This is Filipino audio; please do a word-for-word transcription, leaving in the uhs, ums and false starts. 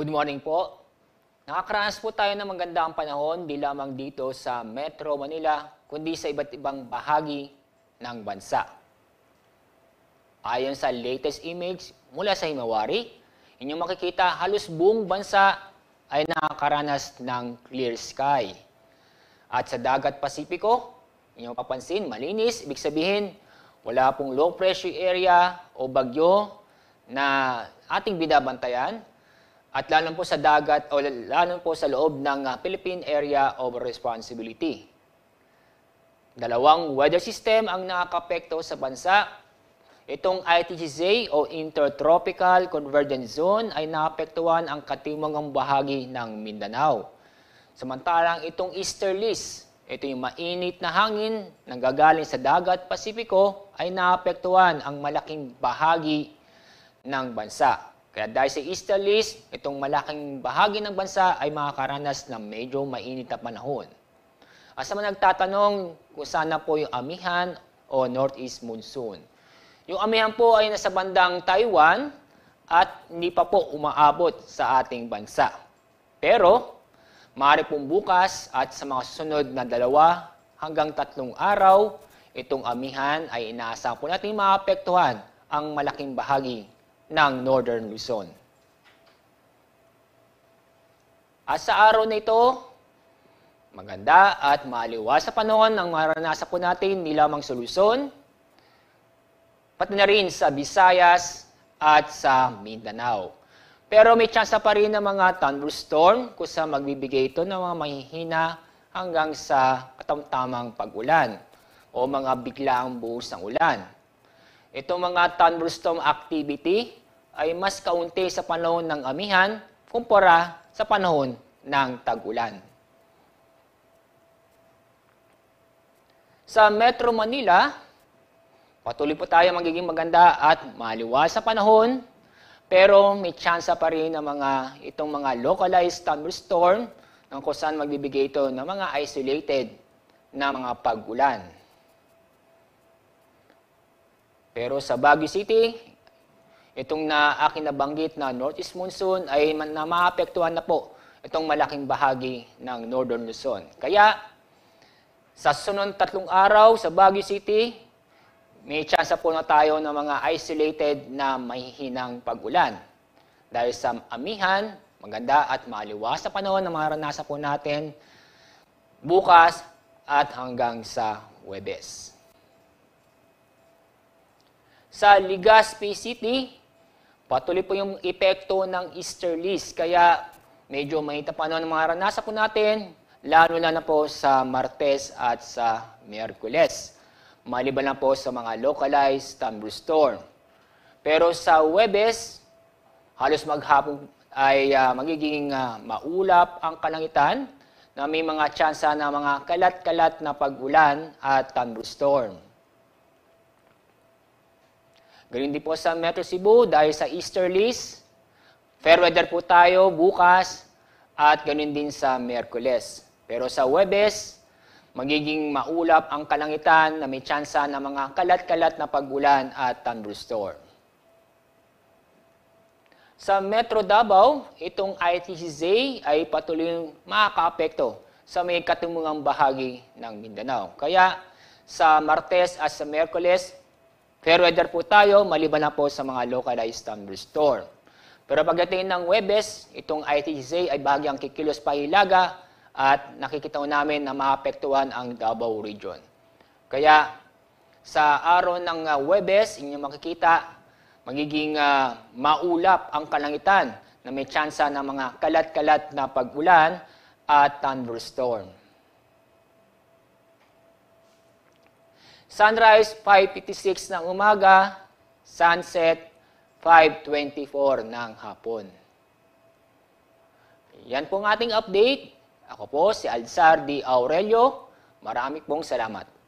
Good morning po. Nakakaranas po tayo ng magandang panahon di lamang dito sa Metro Manila, kundi sa iba't ibang bahagi ng bansa. Ayon sa latest image mula sa Himawari, inyong makikita halos buong bansa ay nakakaranas ng clear sky. At sa dagat Pasipiko, inyong papansin, malinis, ibig sabihin, wala pong low pressure area o bagyo na ating binabantayan. At lalo po sa dagat o lalo po sa loob ng uh, Philippine Area of Responsibility. Dalawang weather system ang nakakapekto sa bansa. Itong I T G Z o Intertropical Convergence Zone ay naapektuhan ang katimungang bahagi ng Mindanao. Samantalang itong easterlies, ito yung mainit na hangin na gagaling sa dagat Pasipiko ay naapektuhan ang malaking bahagi ng bansa. Kaya dahil sa easterlies, itong malaking bahagi ng bansa ay makakaranas ng medyo mainit na panahon. At sa mga nagtatanong kung saan na po yung amihan o northeast monsoon. Yung amihan po ay nasa bandang Taiwan at hindi pa po umaabot sa ating bansa. Pero, maaari pong bukas at sa mga susunod na dalawa hanggang tatlong araw, itong amihan ay inaasahan po natin maapektuhan ang malaking bahagi ng Northern Luzon. At sa araw na ito, maganda at maaliwas sa panahon ang maranasan po natin hindi lamang sa Luzon, pati na rin sa Visayas at sa Mindanao. Pero may chance pa rin ng mga thunderstorm kung saan magbibigay ito ng mga mahihina hanggang sa katamtamang pag-ulan o mga biglaang buhos ng ulan. Itong mga thunderstorm activity ay mas kaunti sa panahon ng amihan kumpara sa panahon ng tag-ulan. Sa Metro Manila, patuloy po tayo magiging maganda at maliwas sa panahon, pero may tsansa pa rin ng mga itong mga localized thunderstorm ng kung saan magbibigay ito ng mga isolated na mga pag-ulan. Pero sa Baguio City, itong na aking nabanggit na northeast monsoon ay na maapektuhan na po itong malaking bahagi ng Northern Luzon. Kaya, sa sunod tatlong araw sa Baguio City, may chance po na tayo ng mga isolated na mahihinang pag-ulan. Dahil sa amihan, maganda at maliwas sa panahon na maranasan po natin bukas at hanggang sa Huwebes. Sa Legazpi City, patuloy po yung epekto ng easterlies, kaya medyo mainit na panahon ng mga ranasan po natin, lalo na na po sa Martes at sa Miyerkules. Maliban na po sa mga localized thunderstorm. Pero sa Huwebes, halos maghapon ay uh, magiging uh, maulap ang kalangitan na may mga tsansa na mga kalat-kalat na pag-ulan at thunderstorm. Ganun din po sa Metro Cebu dahil sa easterlies, fair weather po tayo bukas at ganun din sa Miyerkules. Pero sa Huwebes, magiging maulap ang kalangitan na may tsansa ng mga kalat-kalat na pag-ulan at thunderstorm. Sa Metro Davao, itong I T G Z ay patuloy makakaapekto sa may katimungang bahagi ng Mindanao. Kaya sa Martes at sa Miyerkules, fair weather po tayo, maliban na po sa mga localized thunderstorm. Pero pagdating ng Huwebes, itong I T G Z ay bahagyang kikilos pa hilaga at nakikita namin na maapektuhan ang Davao Region. Kaya sa araw ng uh, Huwebes, inyong makikita, magiging uh, maulap ang kalangitan na may tsansa ng mga kalat-kalat na pag-ulan at thunderstorm. Sunrise, five fifty-six ng umaga. Sunset, five twenty-four ng hapon. Yan po ang ating update. Ako po si Alzar D. Aurelio. Marami pong salamat.